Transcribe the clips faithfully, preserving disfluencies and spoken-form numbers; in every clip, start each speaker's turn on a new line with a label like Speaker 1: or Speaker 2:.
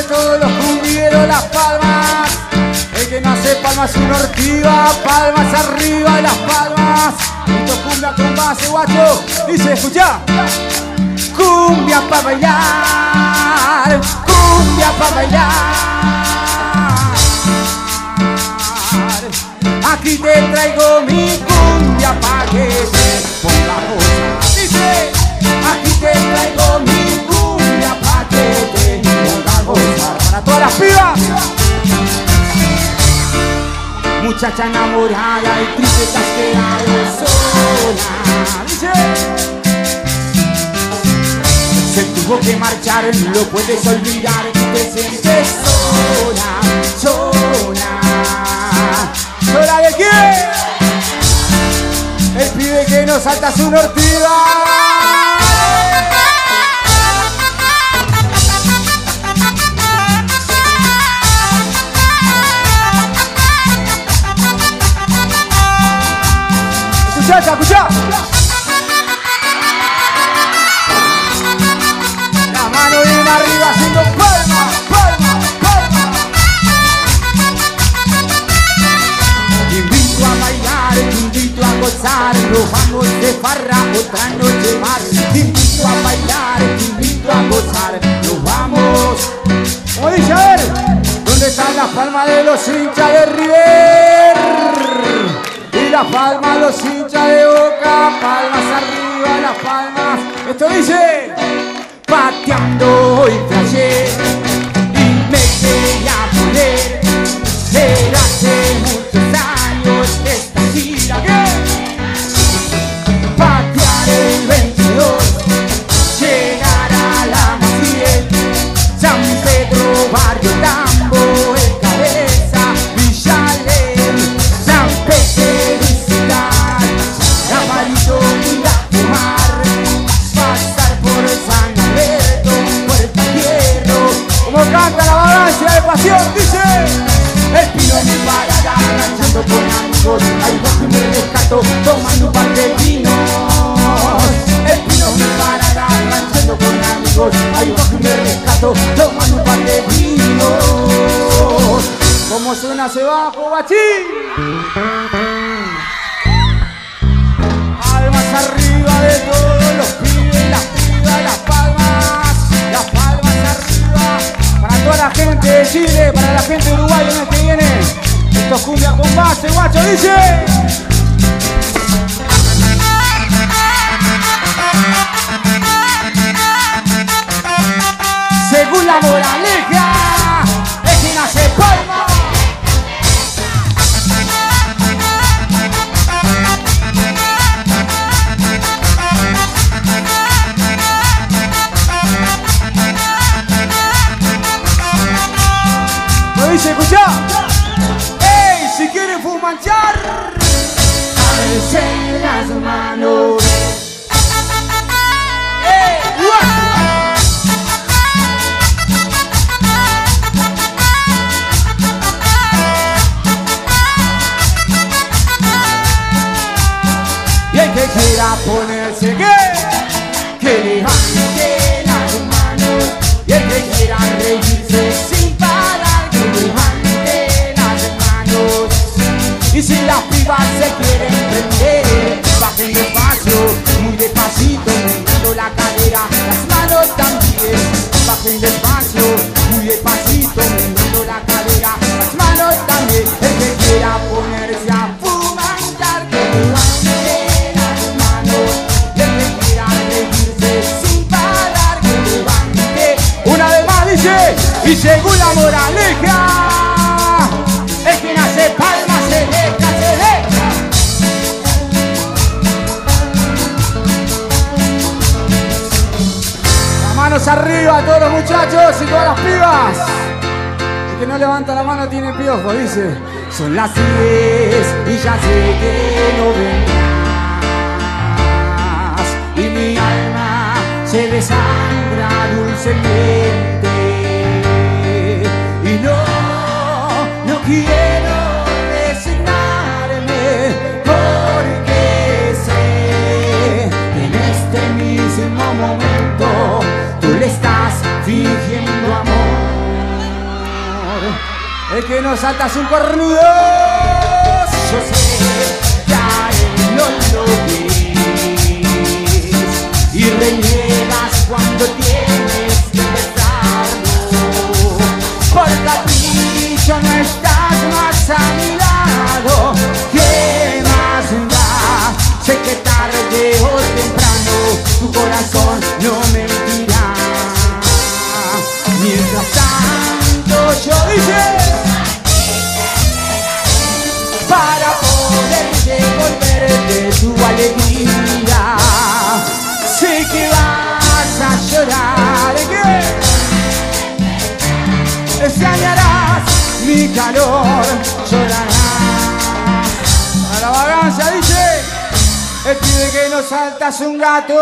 Speaker 1: de todos los cumbieros, las palmas. El que no hace palmas es una ortiga, palmas arriba de las palmas. Esto cumbia con base, guacho. Dice, escucha. Cumbia pa' bailar, cumbia pa' bailar. Aquí te traigo mi cumbia pa' que te ponga a gozar. Dice, aquí te traigo mi cumbia pa' que te ponga a gozar. Para todas las pibas. Muchacha enamorada y triste te has quedado sola. Dice, se tuvo que marchar, no lo puedes olvidar, tú te sientes sola, sola. ¿Sola de quién? El pibe que no salta su ortiga. Escuchá, escuchá. La mano bien arriba haciendo palma, palma, palma. Te invito a bailar, te invito a gozar, nos vamos de farra otra noche más. Te invito a bailar, te invito a gozar, nos vamos. Como dice, a ver, ¿dónde están las palmas de los hinchas de River? Y las palmas los hinchas de Boca, palmas arriba, las palmas. Esto dice, pateando y flashé y me quería poner. Era hace muchos años esta gira que patear el veintidós, llegar a la Maciel, San Pedro, Barrio Tambo, El Cabeza, Villalén, San Pedro y Ciudad, Ramalito y La Pomar, pasar por San Alberto, Puerta Hierro. Como canta la vagancia de pasión, dice. El pino en mi parada, ranchando con amigos, ahí bajo y me rescato, tomando un par de vinos. El pino en mi parada, ranchando con amigos, ahí bajo y me rescato, tomando un par de vinos. ¿Cómo suena ese bajo, guachín? Palmas arriba de todos los pibes, las pibas, las palmas, las palmas arriba. Para toda la gente de Chile, para la gente de Uruguay, el mes que viene. Esto es cumbia con base, guacho, dice. Según la moraleja, es quien hace palma. ¿Lo dice, escuchá? ¡Ey! Si quieren fumanchar, alcen las manos. ¡Ey! Y el que quiera ponerse gay, que levante las manos. Y el que quiera reírse sin parar, que levante las manos. Y si las pibas se quieren prender, bajen despacio, muy despacito, moviendo la cadera, las manos también. Bajen despacio, muy despacito, moviendo la cadera, las manos también. El que quiera ponerse a fumanchar, que levante las manos. Y el que quiera reírse sin parar, que levante. Una vez más dice, y según la moraleja, el que nace palma se deja, se deja. Las manos arriba a todos los muchachos y todas las pibas. El que no levanta la mano tiene piojo, dice. Son las diez y ya sé que no vendrás, y mi alma se desangra dulcemente. Y no, no quiero resignarme, porque sé que en este mismo momento tú le estás fingiendo amor. Es que no saltas un cornudo. Yo sé que a él no lo ves y reniegas cuando tienes que besarlo. Por capricho no estás más a mi lado. ¿Qué más da? Sé que tarde o temprano tu corazón no mentirá. Mientras tanto yo hice para poder devolverte tu alegría. Sé que vas a llorar, que extrañarás mi calor, llorarás. A la vagancia dice el pibe que no saltas un gato.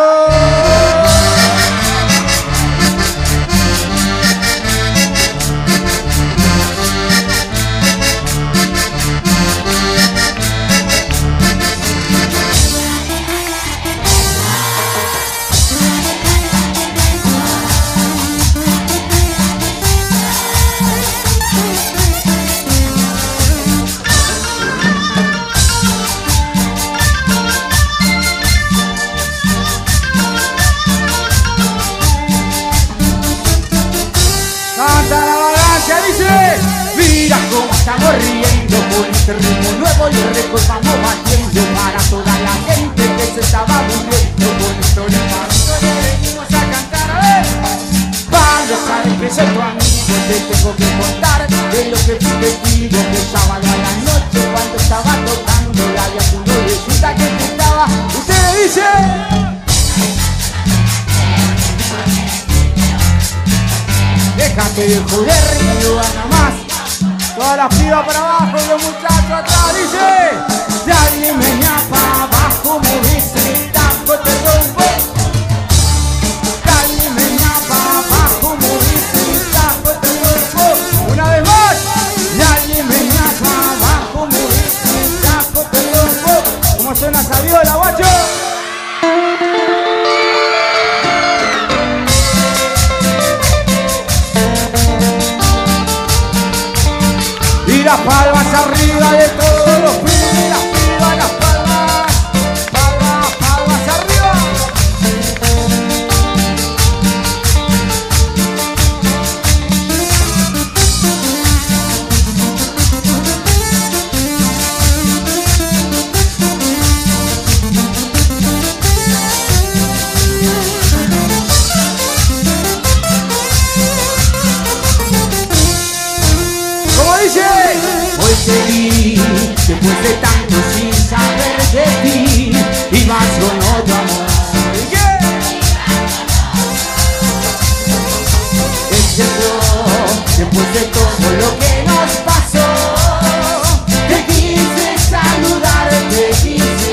Speaker 1: Mira cómo estamos riendo con este ritmo nuevo y el récord vamos batiendo para toda la gente que se estaba aburriendo con esto de paso le venimos a cantar. A ver, Pablo, sabes que soy tu amigo, te tengo que contar de lo que fui testigo que el sábado a la noche cuando estaba tocando la había tu noviecita que te estaba. Ustedes dicen déjate de joder, río, nada más. Todas las pibas para abajo y los muchachos atrás, dice. Dale meña para abajo, me dice, taco te rompo. Dale meña para abajo, me dice, taco te rompo. Una vez más. Dale meña para abajo, me dice, taco te rompo. ¿Cómo suena esa viola, guacho? Y las palmas arriba de todos los pibes, las pibas, las palmas, palmas, palmas arriba. ¿Cómo dice? Hoy te vi, después de tanto sin saber de ti, y vas con otro amor. ¿Qué? Excepto, después de todo lo que nos pasó, te quise saludar, te quise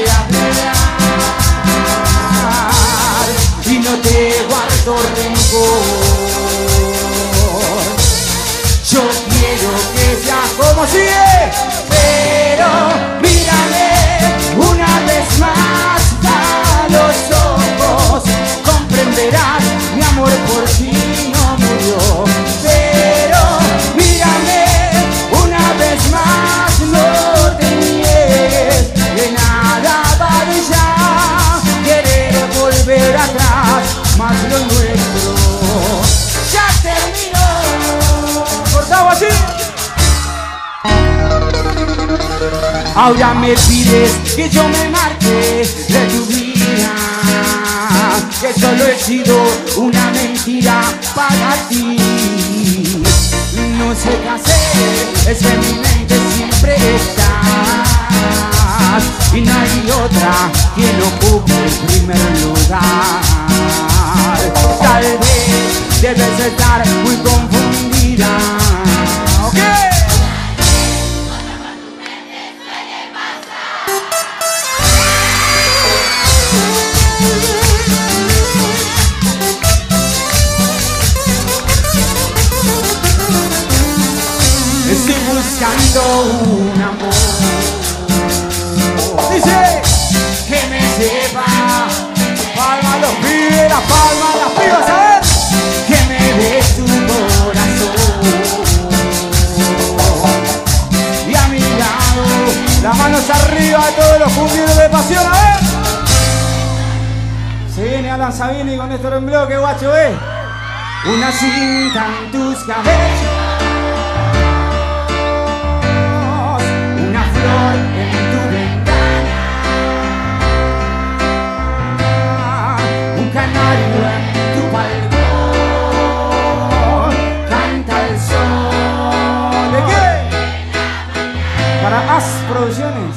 Speaker 1: hablar, y no te guardo rencor. Yo quiero que seas como sigue, pero mírame una vez más a los ojos, comprenderás, mi amor por ti no murió. Pero mírame una vez más, no te niegues, de nada vale ya querer volver atrás, más lo nuestro ya terminó. ¿Cortado así? Ahora me pides que yo me marche de tu vida, que solo he sido una mentira para ti. No sé qué hacer, es que en mi mente siempre estás, y no hay otra quien ocupe el primer lugar. Tal vez debes estar muy confundida. ¿Ok? Estoy buscando un amor, dice, que me sepa, palma los pibes, las palmas, las pibas, a ver, que me dé tu corazón. Esteban Sabini con Néstor en bloque, guacho, eh. Una cinta en tus cabellos, una flor en tu ventana, un canario en tu balcón, canta el sol. ¿De qué? Para As Producciones.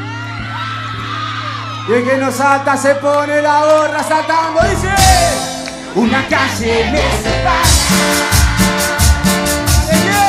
Speaker 1: Y el que no salta se pone la gorra saltando, dice: una calle me separa. ¿De qué?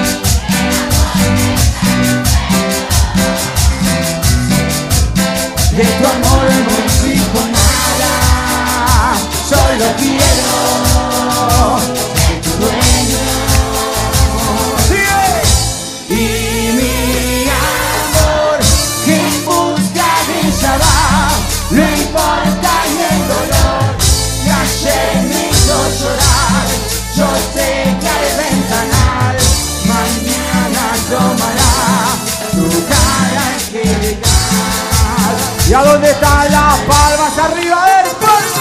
Speaker 1: De tu amor no exijo nada, solo quiero ser tu dueño. ¡Sigue! Y mi amor, que en busca de ella va, no importa ni el dolor que ayer me hizo llorar. Yo sé que al ventanal mañana asomará tu cara angelical. ¿Y a dónde están las palmas arriba del palmo?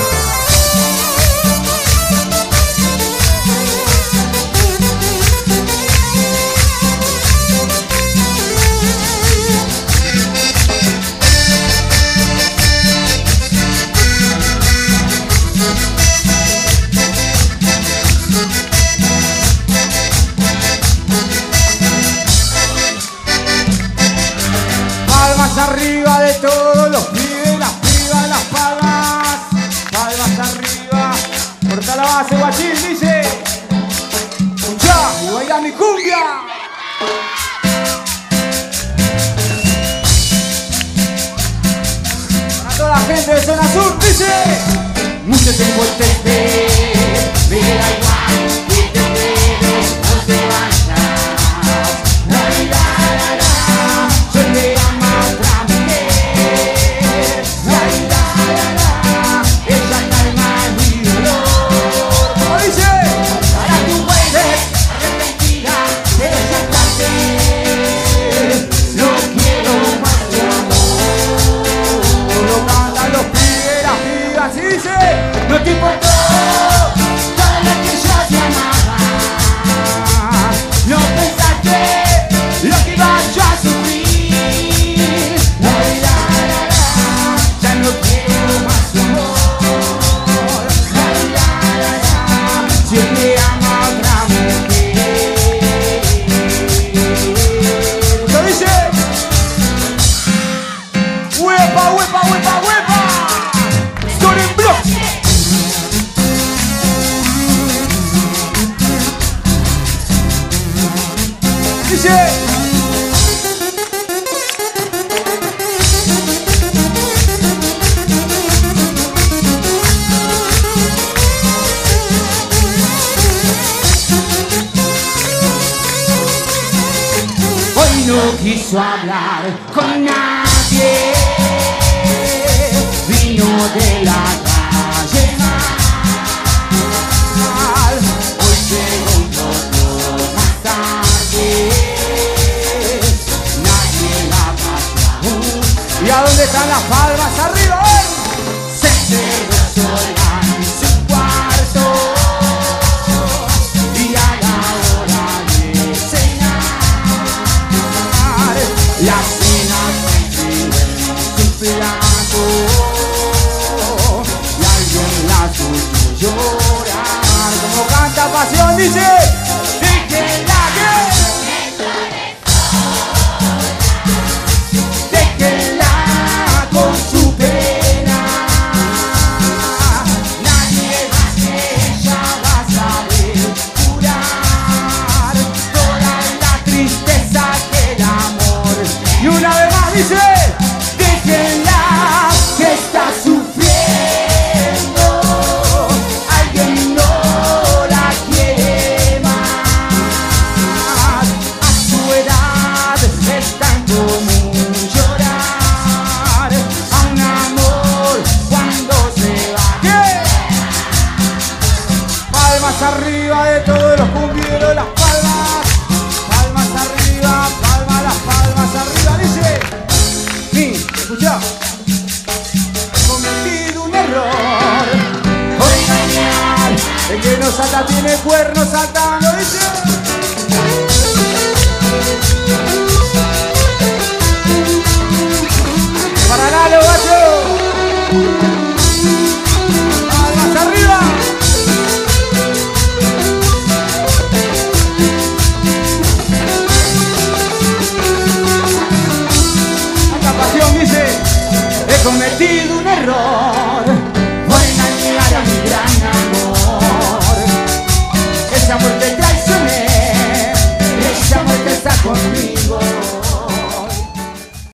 Speaker 1: Arriba de todos los pibes, las pibas, las palmas, palmas arriba. Corta la base, guachín, dice: escuchá y baila mi cumbia. Para toda la gente de zona sur, dice: mucho tiempo te esperé, me da igual y te espero, no te vayas. La, la, la, la, yo te amo. No te importó todo lo que yo te amaba, no pensaste lo que iba yo a sufrir. La, la, la, la, ya no quiero más tu amor. La, la, la, la, si él me ama otra mujer. ¿Lo dice? ¡Huepa, huepa, huepa, huepa! ¡Story en block! Dice: hoy no quiso hablar con nadie, vino de la calle mal, hoy llegó un poco más tarde, nadie la pasó aún. ¿Y a dónde están las palmas arriba? ¡Eh! Se quedó sola en su cuarto y a la hora de cenar la cena se enfrió en su plato y alguien la escuchó llorar. Como canta Pasión, dice: déjenla que, déjenla con su pena, nadie más que ella va a saber curar toda la tristeza que el amor. Y una vez más dice: déjenla que está sufriendo, alguien no la quiere más. El que no salta tiene cuernos saltando, dice. Para Lalo, gacho. Más arriba. Esta pasión dice: he cometido un error.